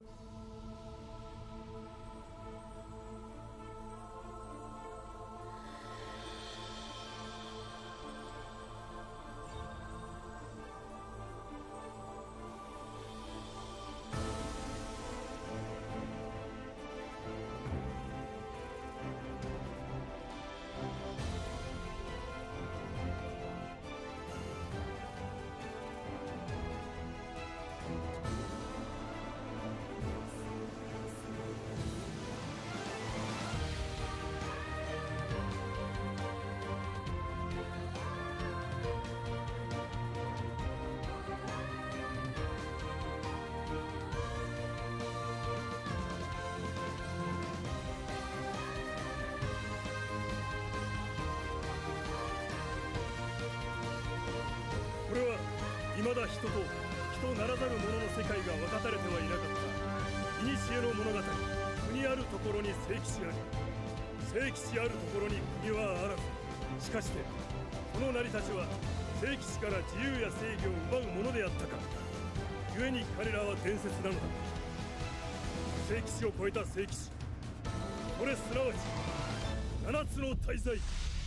これは未だ人と人ならざる者の世界が分かたれてはいなかった古の物語。国あるところに聖騎士あり、聖騎士あるところに国はあらず。しかしてこの成り立ちは聖騎士から自由や正義を奪うものであったか。故に彼らは伝説なのだ。聖騎士を超えた聖騎士、これすなわち七つの大罪。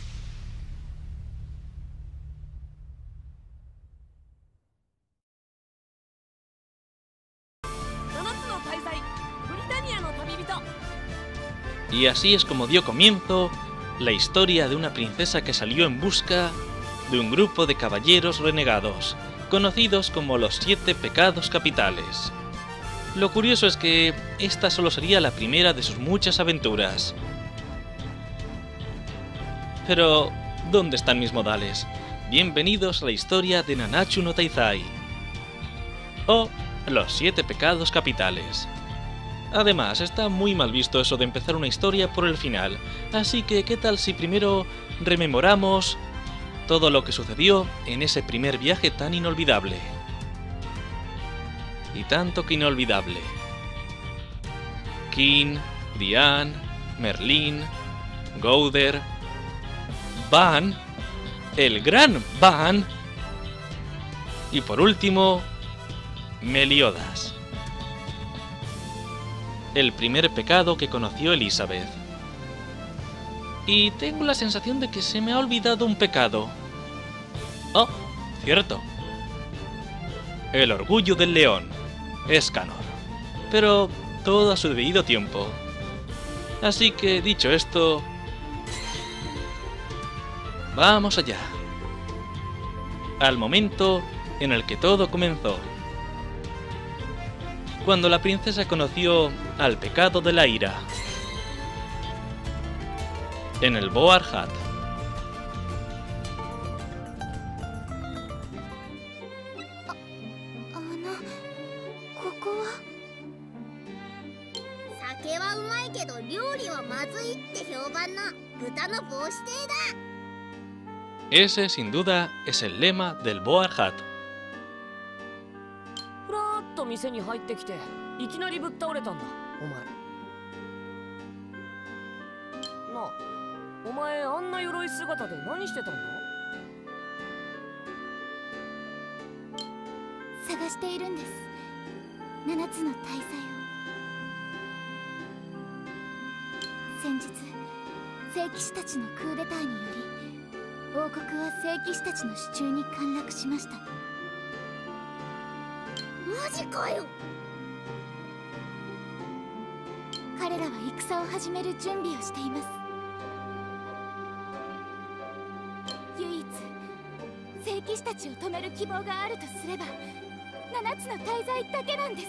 Y así es como dio comienzo la historia de una princesa que salió en busca de un grupo de caballeros renegados, conocidos como los 7 pecados capitales. Lo curioso es que esta solo sería la primera de sus muchas aventuras. Pero, ¿dónde están mis modales? Bienvenidos a la historia de Nanatsu no Taizai, o los 7 pecados capitales. Además, está muy mal visto eso de empezar una historia por el final, así que ¿qué tal si primero rememoramos todo lo que sucedió en ese primer viaje tan inolvidable? Y tanto que inolvidable. King, Diane, Merlin, Gowther, Ban, el gran Ban, y por último, Meliodas. El primer pecado que conoció Elizabeth. Y tengo la sensación de que se me ha olvidado un pecado. Oh, cierto. El orgullo del león. Escanor. Pero todo a su debido tiempo. Así que, dicho esto, vamos allá. Al momento en el que todo comenzó. Cuando la princesa conoció al pecado de la ira. En el Boar Hat. Ese, sin duda, es el lema del Boar Hat. 店に入ってきていきなりぶっ倒れたんだお前なあ。お前あんな鎧姿で何してたんだ？ 探しているんです、7つの大罪を。先日聖騎士たちのクーデターにより王国は聖騎士たちの手中に陥落しました。マジかよ。彼らは戦を始める準備をしています。唯一聖騎士たちを止める希望があるとすれば7つの大罪だけなんです。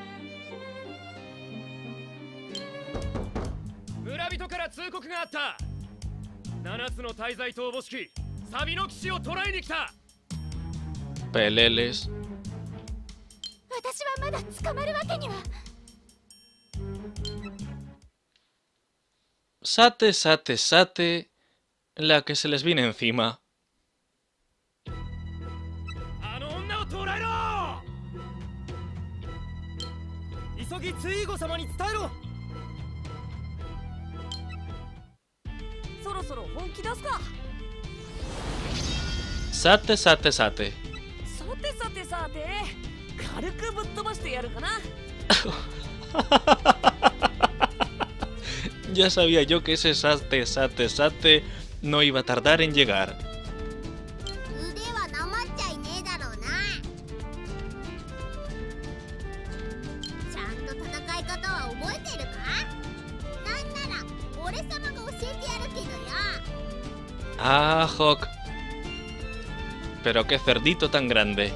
村人から通告があった。7つの大罪とおぼしきサビの騎士を捕らえに来た。 Peleles。 私はまだ捕まるわけには。 Sate, sate, sate, la que se les viene encima. あの女を捕らえろ。急ぎツイーゴ様に伝えろ。 そろそろ本気出すか。 Sate, sate, sate. さてさてさて。軽くぶっ飛ばしてやるかな。 Ya sabía yo que ese sate no iba a tardar en llegar. 腕はなまっちゃいねえだろうな。ちゃんと戦い方は覚えてるか？なんなら俺様が教えてやるけどよ。 Ah, Hawk. Pero qué cerdito tan grande.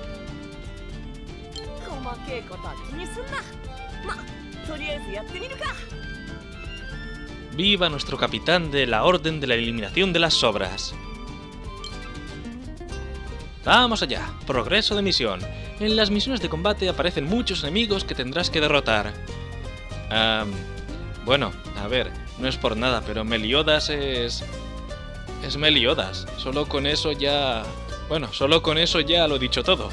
細けいことは気にすんな。ま、とりあえずやってみるか。 Viva nuestro capitán de la Orden de la Eliminación de las Sobras. Vamos allá, progreso de misión. En las misiones de combate aparecen muchos enemigos que tendrás que derrotar. Bueno, a ver, no es por nada, pero Meliodas es Meliodas. Solo con eso ya... Bueno, solo con eso ya lo he dicho todo.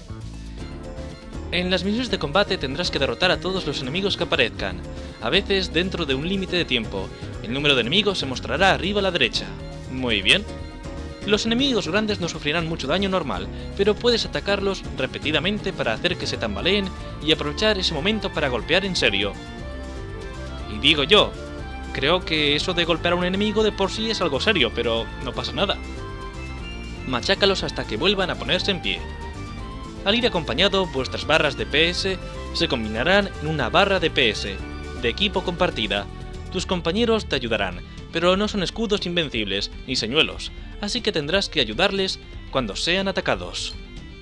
En las misiones de combate tendrás que derrotar a todos los enemigos que aparezcan, a veces dentro de un límite de tiempo. El número de enemigos se mostrará arriba a la derecha. Muy bien. Los enemigos grandes no sufrirán mucho daño normal, pero puedes atacarlos repetidamente para hacer que se tambaleen y aprovechar ese momento para golpear en serio. Y digo yo, creo que eso de golpear a un enemigo de por sí es algo serio, pero no pasa nada. Machácalos hasta que vuelvan a ponerse en pie. Al ir acompañado, vuestras barras de PS se combinarán en una barra de PS, de equipo compartida. Tus compañeros te ayudarán, pero no son escudos invencibles, ni señuelos, así que tendrás que ayudarles cuando sean atacados.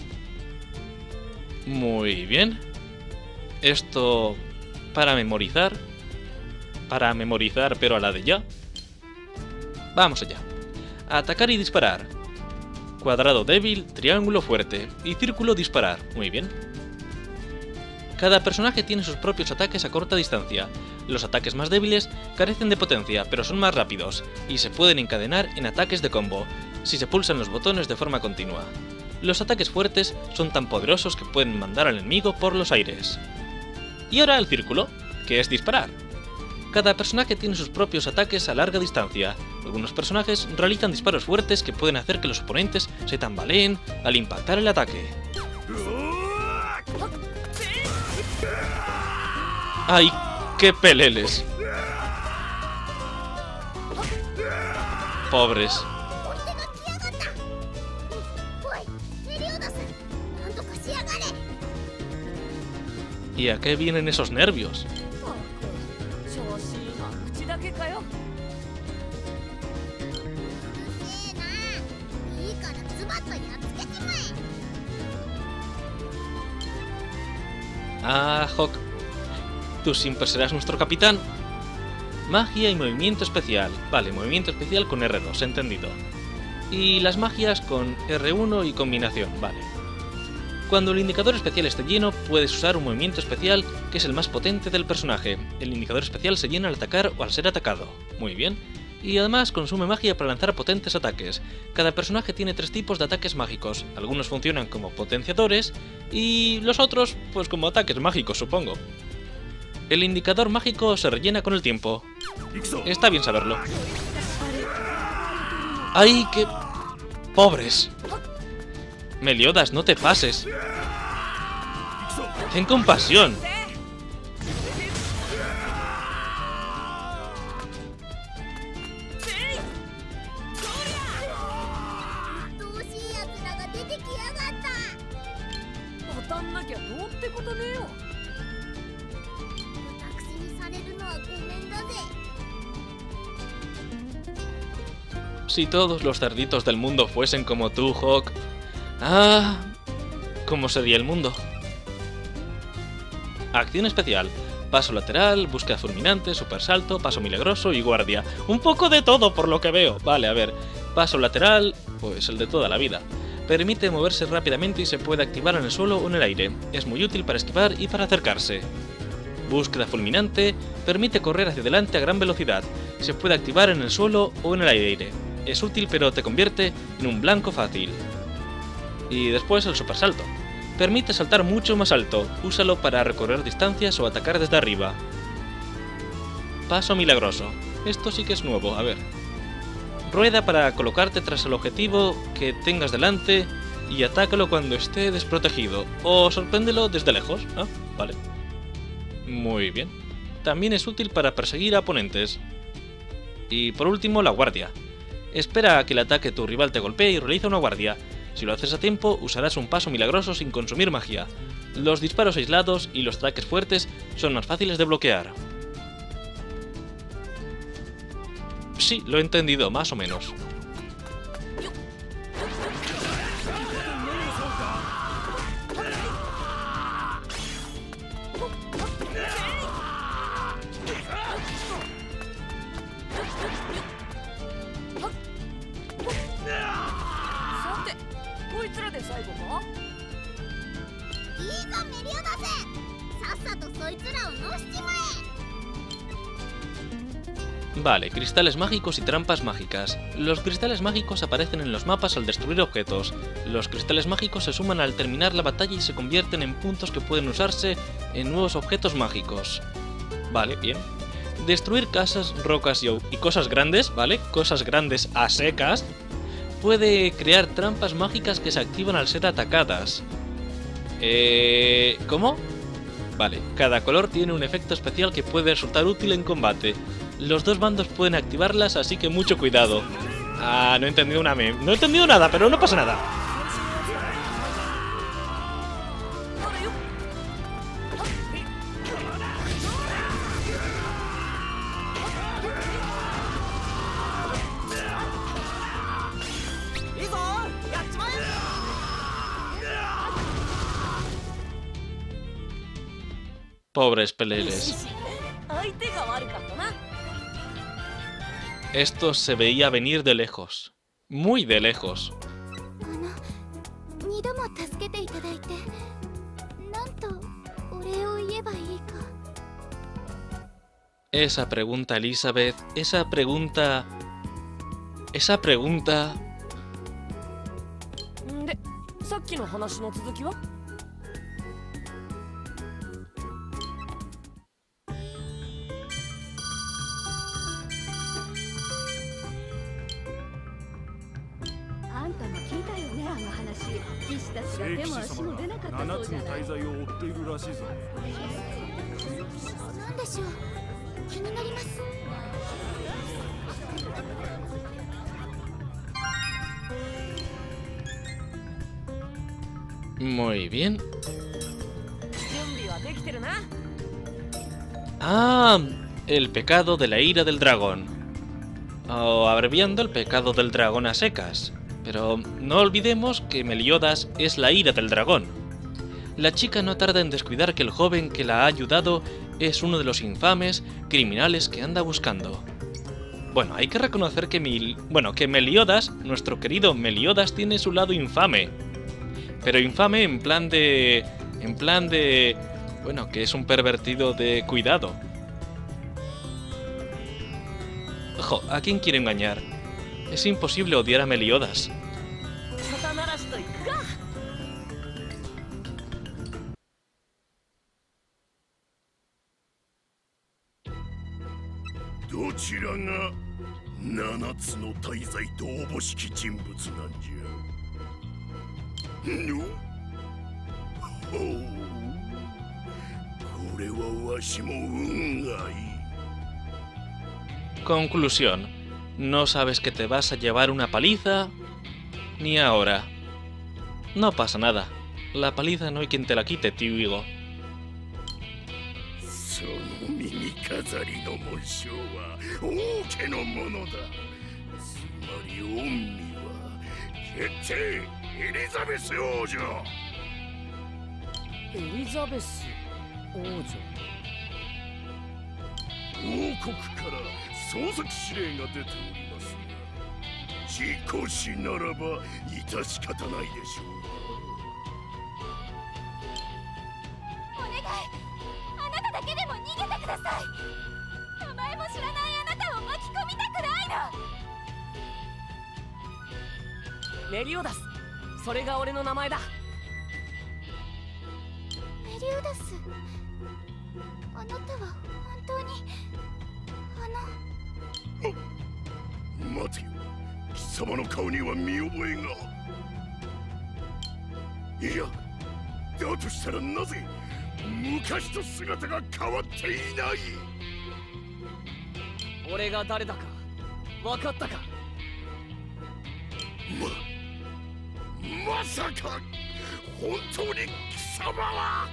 Muy bien. Esto... para memorizar, pero a la de ya. Vamos allá. Atacar y disparar. Cuadrado débil, triángulo fuerte y círculo disparar. Muy bien. Cada personaje tiene sus propios ataques a corta distancia. Los ataques más débiles carecen de potencia, pero son más rápidos, y se pueden encadenar en ataques de combo, si se pulsan los botones de forma continua. Los ataques fuertes son tan poderosos que pueden mandar al enemigo por los aires. Y ahora el círculo, que es disparar. Cada personaje tiene sus propios ataques a larga distancia. Algunos personajes realizan disparos fuertes que pueden hacer que los oponentes se tambaleen al impactar el ataque. ¡Ay, qué peleles! Pobres. ¿Y a qué vienen esos nervios? Ah, Hawk. Tú siempre serás nuestro capitán. Magia y movimiento especial. Vale, movimiento especial con R2, entendido. Y las magias con R1 y combinación, vale. Cuando el indicador especial esté lleno, puedes usar un movimiento especial que es el más potente del personaje. El indicador especial se llena al atacar o al ser atacado. Muy bien. Y además consume magia para lanzar potentes ataques. Cada personaje tiene 3 tipos de ataques mágicos. Algunos funcionan como potenciadores y los otros, pues como ataques mágicos, supongo. El indicador mágico se rellena con el tiempo. Está bien saberlo. ¡Ay, qué... pobres! Meliodas, no te pases. Ten compasión. Si todos los cerditos del mundo fuesen como tú, Hawk... ¡Ah! ¿Cómo sería el mundo? Acción especial. Paso lateral, búsqueda fulminante, supersalto, paso milagroso y guardia. Un poco de todo por lo que veo. Vale, a ver. Paso lateral, pues el de toda la vida. Permite moverse rápidamente y se puede activar en el suelo o en el aire. Es muy útil para esquivar y para acercarse. Búsqueda fulminante. Permite correr hacia adelante a gran velocidad. Se puede activar en el suelo o en el aire. Es útil pero te convierte en un blanco fácil. Y después el supersalto. Permite saltar mucho más alto. Úsalo para recorrer distancias o atacar desde arriba. Paso milagroso. Esto sí que es nuevo, a ver. Rueda para colocarte tras el objetivo que tengas delante y atácalo cuando esté desprotegido. O sorpréndelo desde lejos. Ah, vale. Muy bien. También es útil para perseguir a oponentes. Y por último, la guardia. Espera a que el ataque de tu rival te golpee y realiza una guardia. Si lo haces a tiempo, usarás un paso milagroso sin consumir magia. Los disparos aislados y los ataques fuertes son más fáciles de bloquear. Sí, lo he entendido, más o menos. Vale, cristales mágicos y trampas mágicas. Los cristales mágicos aparecen en los mapas al destruir objetos. Los cristales mágicos se suman al terminar la batalla y se convierten en puntos que pueden usarse en nuevos objetos mágicos. Vale, bien. Destruir casas, rocas y cosas grandes, ¿vale? Cosas grandes a secas. Puede crear trampas mágicas que se activan al ser atacadas. ¿Cómo? Vale, cada color tiene un efecto especial que puede resultar útil en combate. Los dos bandos pueden activarlas, así que mucho cuidado. Ah, no he entendido no he entendido nada, pero no pasa nada. Pobres peleles. Esto se veía venir de lejos. Muy de lejos. Esa pregunta, Elizabeth, esa pregunta... Muy bien. Ah, el pecado de la ira del dragón. O abreviando, el pecado del dragón a secas. Pero no olvidemos que Meliodas es la ira del dragón. La chica no tarda en descuidar que el joven que la ha ayudado es uno de los infames criminales que anda buscando. Bueno, hay que reconocer que Meliodas, nuestro querido Meliodas, tiene su lado infame. Pero infame en plan de... Bueno, que es un pervertido de cuidado. Ojo, ¿a quién quiere engañar? Es imposible odiar a Meliodas. Conclusión. No sabes que te vas a llevar una paliza, ni ahora. No pasa nada. La paliza no hay quien te la quite, tío Higo. Meliodas, それが俺の名前だ。 メリオダス、あなたは本当に待てよ、貴様の顔には見覚えが。いや、だとしたらなぜ昔と姿が変わっていない。 俺が誰だか分かったか。 まさか本当に貴様は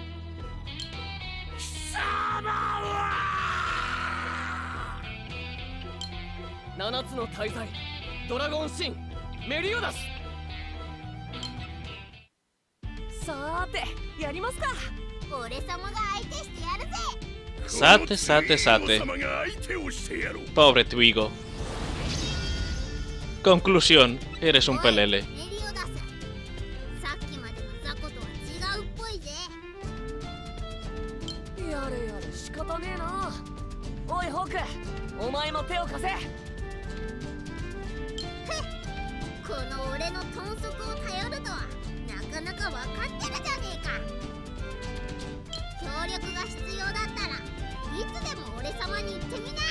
7つの大罪ドラゴンシンメリオダス。 さーてやりますか。 俺様が相手してやるぜ。 Sate, sate, sate. Pobre Twigo. Conclusión, eres un pelele. メリオダス、さっきまでの雑魚とは違うっぽいぜ。 やれやれ仕方ねえな。おいホーク、お前も手を貸せ。 この俺の豚足を頼るとはなかなか分かってるじゃねえか。協力が必要だったらいつでも俺様に言ってみな。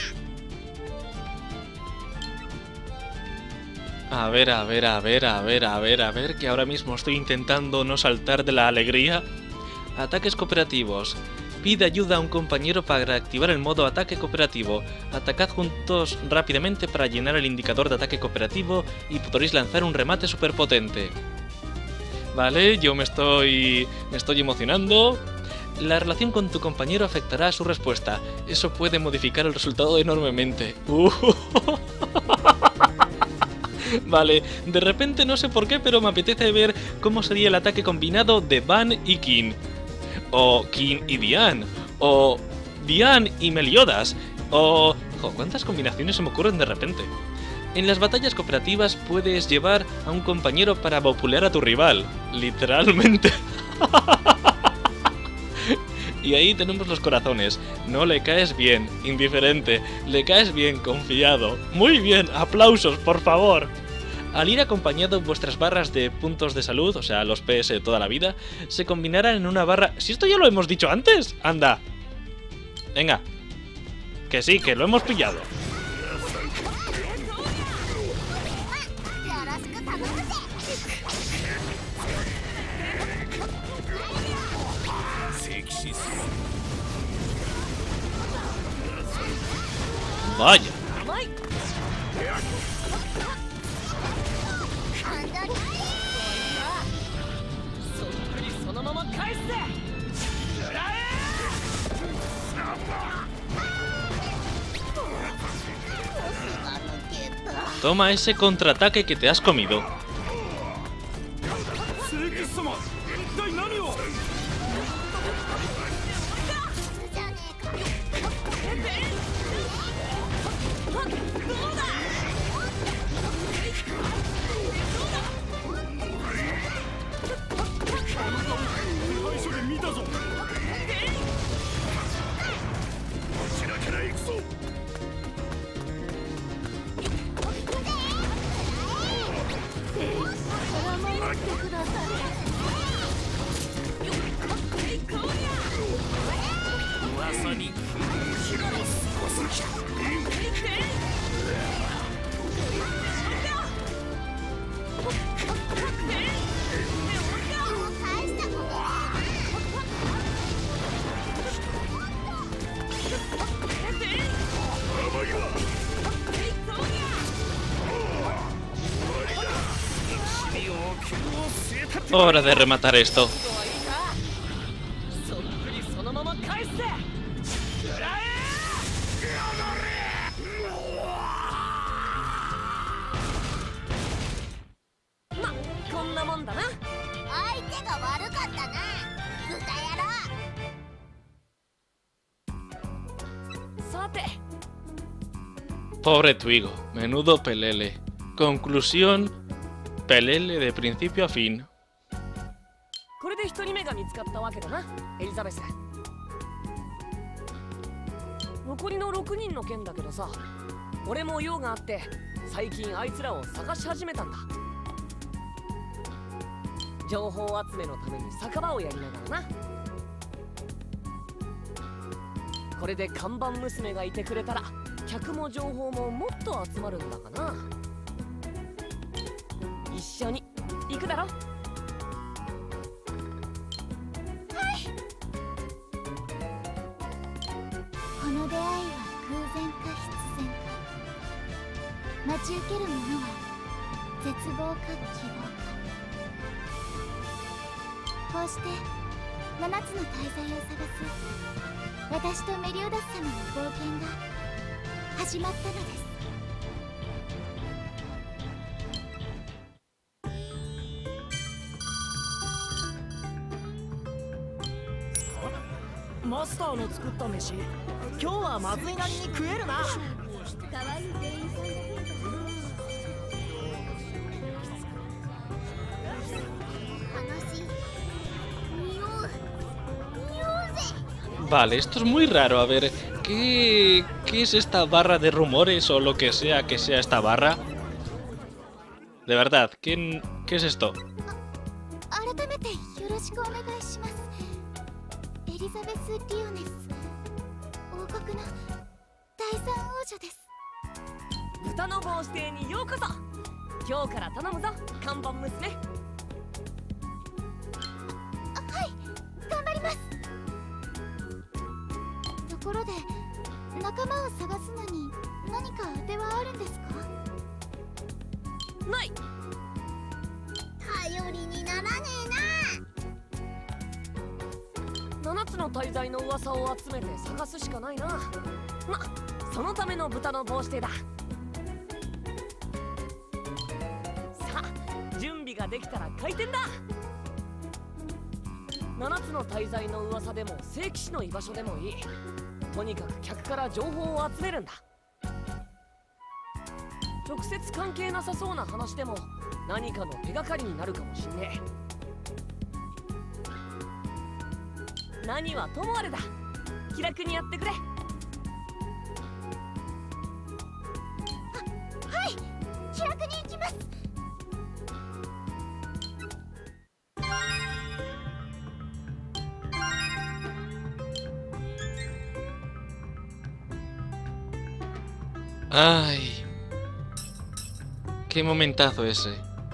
A ver, a ver, a ver, a ver, a ver, a ver, que ahora mismo estoy intentando no saltar de la alegría. Ataques cooperativos. Pide ayuda a un compañero para activar el modo ataque cooperativo. Atacad juntos rápidamente para llenar el indicador de ataque cooperativo y podréis lanzar un remate superpotente. Vale, yo me estoy emocionando. La relación con tu compañero afectará a su respuesta. Eso puede modificar el resultado enormemente. Vale, de repente no sé por qué, pero me apetece ver cómo sería el ataque combinado de Van y King. O King y Diane. O Diane y Meliodas. O... ¿cuántas combinaciones se me ocurren de repente? En las batallas cooperativas puedes llevar a un compañero para vapulear a tu rival. Literalmente. Y ahí tenemos los corazones. No le caes bien, indiferente. Le caes bien, confiado. Muy bien, aplausos, por favor. Al ir acompañado, vuestras barras de puntos de salud, o sea, los PS de toda la vida, se combinarán en una barra... ¿Si esto ya lo hemos dicho antes? Anda. Venga. Que sí, que lo hemos pillado. Vaya. Toma ese contraataque que te has comido. Hora de rematar esto. Pobre Twigo, menudo pelele. Conclusión, pelele de principio a fin. これで1人目が見つかったわけだな、エリザベス。残りの6人の件だけどさ、俺も用があって最近あいつらを探し始めたんだ。情報集めのために酒場をやりながらな。これで看板娘がいてくれたら客も情報ももっと集まるんだかな。一緒に行くだろ。 待ち受けるものは絶望か希望か。こうして7つの大罪を探す私とメリオダス様の冒険が始まったのです。 マスターの作った飯、今日はまずいなりに食えるな。 可愛い店員さんが増えた。 Vale, esto es muy raro. A ver, ¿qué es esta barra de rumores o lo que sea esta barra? De verdad, ¿qué es esto? 改めてよろしくお願いします。エリザベス・リオネス、王国の第三王女です。 豚の帽子邸にようこそ。今日から頼むぞ、看板娘。 はい、頑張ります。ところで仲間を探すのに何か当てはあるんですか？ ない。 頼りにならね 7つの大罪の噂を集めて探すしかないな。ま、そのための豚の帽子邸だ。さあ、準備ができたら開店だ。7つの大罪の噂でも聖騎士の居場所でもいい。とにかく客から情報を集めるんだ。直接関係なさそうな話でも何かの手がかりになるかもしんねえ。何はともあれだ。気楽にやってくれ。 はい、気楽に行きます。 Ay, qué momentazo ese.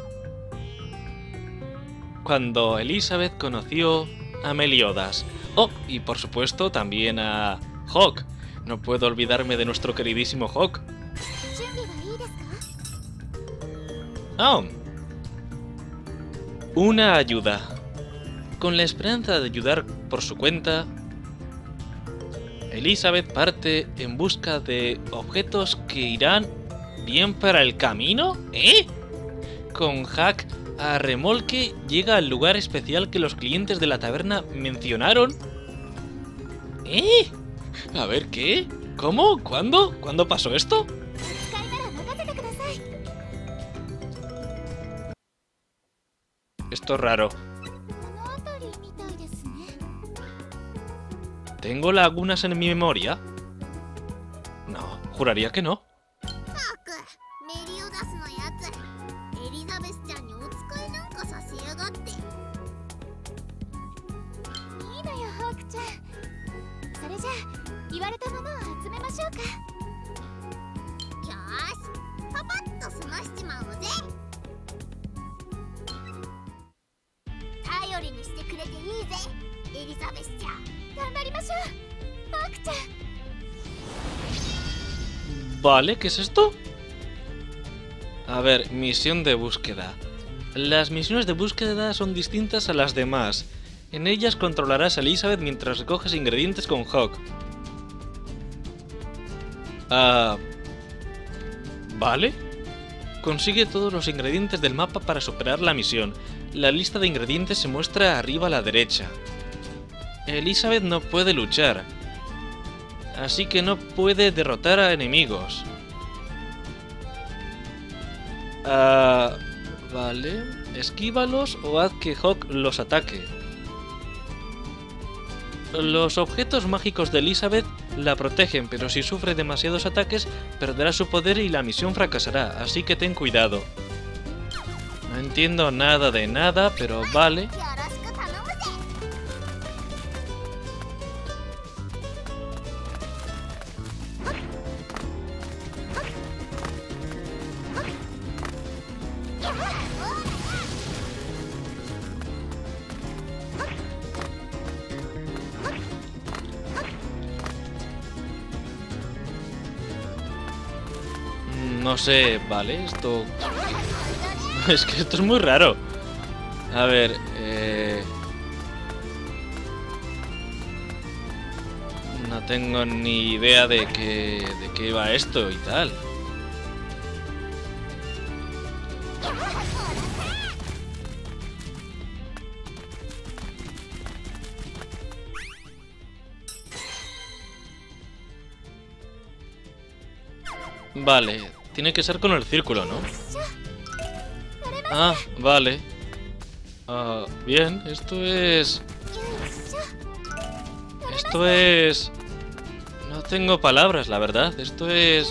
Cuando Elizabeth conoció a Meliodas. Oh, y por supuesto también a Hawk. No puedo olvidarme de nuestro queridísimo Hawk. Oh. Una ayuda. Con la esperanza de ayudar por su cuenta, Elizabeth parte en busca de objetos que irán bien para el camino. ¿Eh? Con Jack a remolque llega al lugar especial que los clientes de la taberna mencionaron. ¿Eh? A ver, ¿qué? ¿Cómo? ¿Cuándo? ¿Cuándo pasó esto? Esto es raro. ¿Tengo lagunas en mi memoria? No, juraría que no. Vale, ¿qué es esto? A ver, misión de búsqueda. Las misiones de búsqueda son distintas a las demás. En ellas controlarás a Elizabeth mientras recoges ingredientes con Hawk. Vale. Consigue todos los ingredientes del mapa para superar la misión. La lista de ingredientes se muestra arriba a la derecha. Elizabeth no puede luchar, así que no puede derrotar a enemigos. Vale. Esquívalos o haz que Hawk los ataque. Los objetos mágicos de Elizabeth la protegen, pero si sufre demasiados ataques perderá su poder y la misión fracasará, así que ten cuidado. No entiendo nada de nada, pero vale. No sé, vale, esto... Es que esto es muy raro. A ver, no tengo ni idea de qué va esto y tal. Vale, tiene que ser con el círculo, ¿no? Ah, vale. Bien, esto es... No tengo palabras, la verdad. Esto es...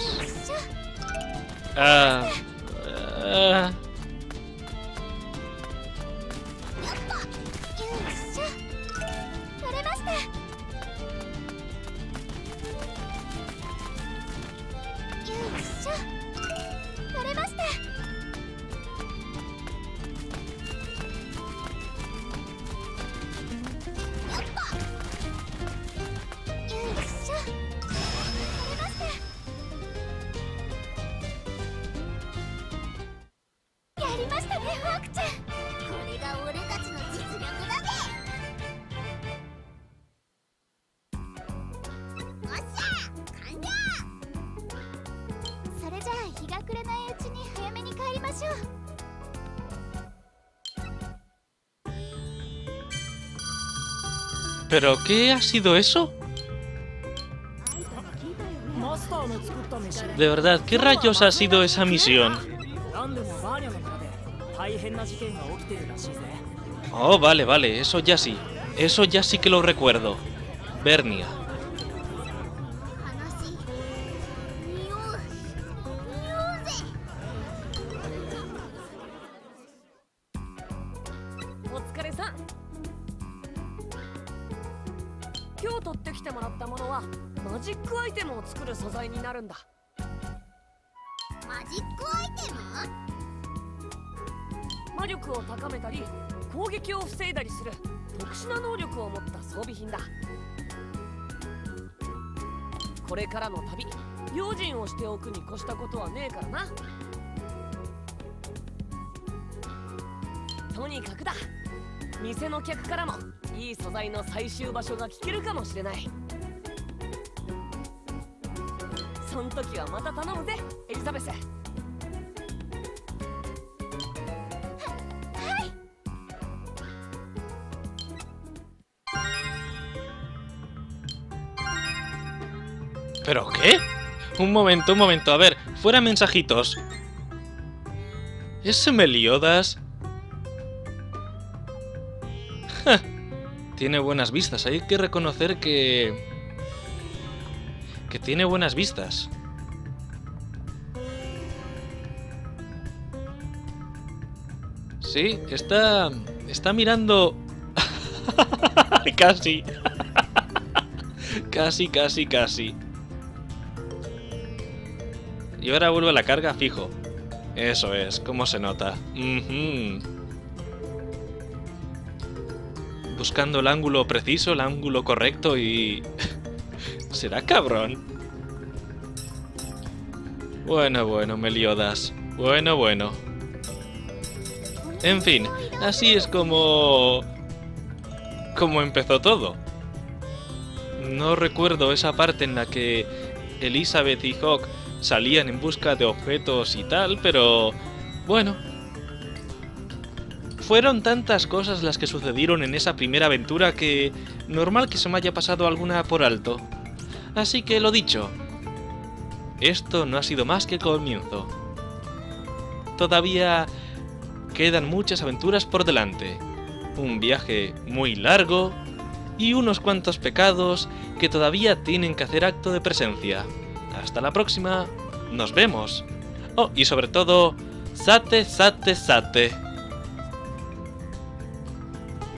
¿Pero qué ha sido eso? De verdad, ¿qué rayos ha sido esa misión? Oh, vale, vale, eso ya sí. Eso ya sí que lo recuerdo. Bernia. ¿Pero qué? Un momento, a ver, fuera mensajitos. ¿Ese Meliodas? Ja, tiene buenas vistas, hay que reconocer que tiene buenas vistas. Sí, está mirando... Casi. Casi. Y ahora vuelve a la carga fijo. Eso es, cómo se nota. Buscando el ángulo preciso, el ángulo correcto y... ¿Será cabrón? Bueno, Meliodas. Bueno. En fin, así es como empezó todo. No recuerdo esa parte en la que Elizabeth y Hawk salían en busca de objetos y tal, pero... bueno. Fueron tantas cosas las que sucedieron en esa primera aventura que... normal que se me haya pasado alguna por alto. Así que lo dicho. Esto no ha sido más que el comienzo. Todavía quedan muchas aventuras por delante. Un viaje muy largo y unos cuantos pecados que todavía tienen que hacer acto de presencia. Hasta la próxima, nos vemos. Oh, y sobre todo, sate.